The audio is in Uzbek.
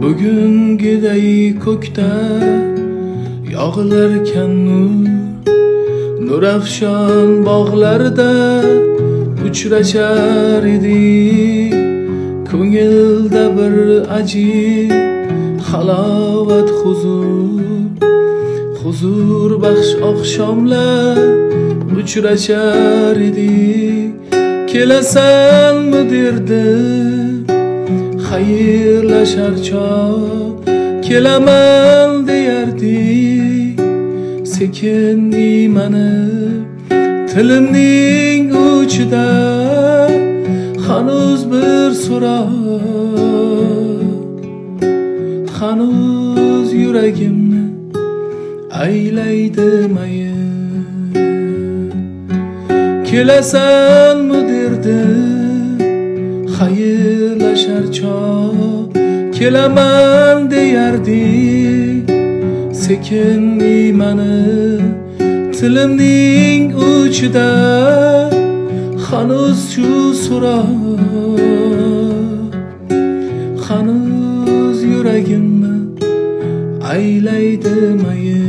Bugungiday ko'kda yog'ilarkan nurafshon bog'larda uchrashar edik. Ko'ngilda bir ajib halovat huzur baxsh oqshomlar uchrashar edik. Kelasanmi derdim xayrlashar chog' kelaman deyardik. Sekin iymanib tilimning uchida hanuz bir so'roq, hanuz yuragimni aylaydi mayin. Kelasanmi derdim xayrlashar chog' kelaman deyardik. Sekin iymanib tilimning uchida hanuz shu so'roq, hanuz yuragimni aylaydi mayin.